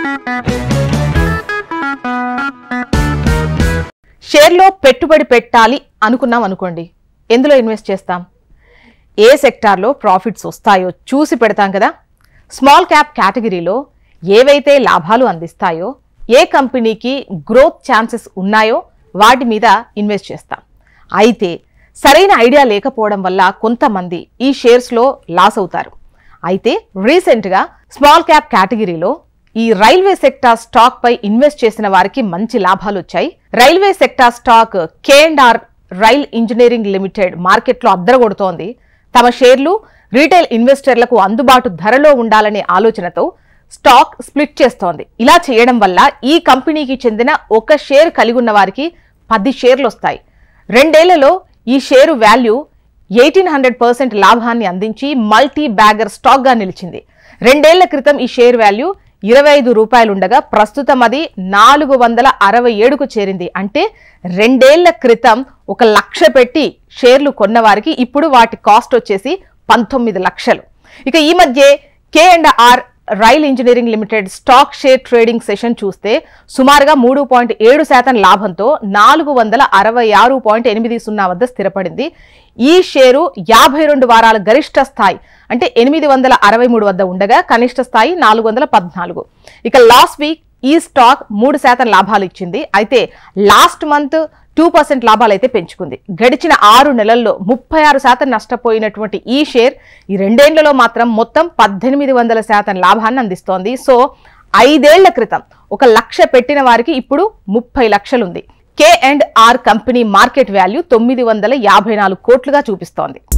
షేర్లో పెట్టుబడి పెట్టాలి అనుకున్నాం అనుకోండి, ఎందులో ఇన్వెస్ట్ చేస్తాం? ఏ సెక్టార్లో ప్రాఫిట్స్ వస్తాయో చూసి పెడతాం కదా. స్మాల్ క్యాప్ కేటగిరీలో ఏవైతే లాభాలు అందిస్తాయో, ఏ కంపెనీకి గ్రోత్ ఛాన్సెస్ ఉన్నాయో వాటి మీద ఇన్వెస్ట్ చేస్తాం. అయితే సరైన ఐడియా లేకపోవడం వల్ల కొంతమంది ఈ షేర్స్లో లాస్ అవుతారు. అయితే రీసెంట్గా స్మాల్ క్యాప్ కేటగిరీలో ఈ రైల్వే సెక్టార్ స్టాక్ పై ఇన్వెస్ట్ చేసిన వారికి మంచి లాభాలు వచ్చాయి. Railway sector stock K&R rail engineering limited మార్కెట్లో అద్దరగొడుతోంది. తమ షేర్లు రీటైల్ ఇన్వెస్టర్లకు అందుబాటు ధరలో ఉండాలనే ఆలోచనతో స్టాక్ స్ప్లిట్ చేస్తోంది. ఇలా చేయడం వల్ల ఈ కంపెనీకి చెందిన ఒక షేర్ కలిగి ఉన్న వారికి 10 షేర్లు వస్తాయి. 2 ఏళ్లలో ఈ షేరు వాల్యూ 1800% లాభాన్ని అందించి మల్టీ బ్యాగర్ స్టాక్ గా నిలిచింది. 2 ఏళ్ల క్రితం ఈ షేర్ వాల్యూ 25 రూపాయలు ఉండగా ప్రస్తుతం అది 467కు చేరింది. అంటే 2 ఏళ్ల క్రితం 1 లక్ష పెట్టి షేర్లు కొన్న వారికి ఇప్పుడు వాటి కాస్ట్ వచ్చేసి 19 లక్షలు. ఇక ఈ మధ్య K&R rail engineering limited stock share trading session చూస్తే సుమారుగా 3.7% లాభంతో 466.80 వద్ద స్థిరపడింది. ఈ షేరు 52 వారాల గరిష్ట స్థాయి అంటే 863 వద్ద ఉండగా కనిష్ట స్థాయి 414. ఇక లాస్ట్ వీక్ ఈ స్టాక్ 3% లాభాలు ఇచ్చింది. అయితే లాస్ట్ మంత్ 2% లాభాలు అయితే పెంచుకుంది. గడిచిన 6 నెలల్లో 36% నష్టపోయినటువంటి ఈ షేర్ ఈ 2 ఏళ్లలో మాత్రం మొత్తం 1800% లాభాన్ని అందిస్తోంది. సో 5 ఏళ్ల క్రితం 1 లక్ష పెట్టిన వారికి ఇప్పుడు 30 లక్షలుంది. K&R కంపెనీ మార్కెట్ వాల్యూ 954 కోట్లుగా చూపిస్తోంది.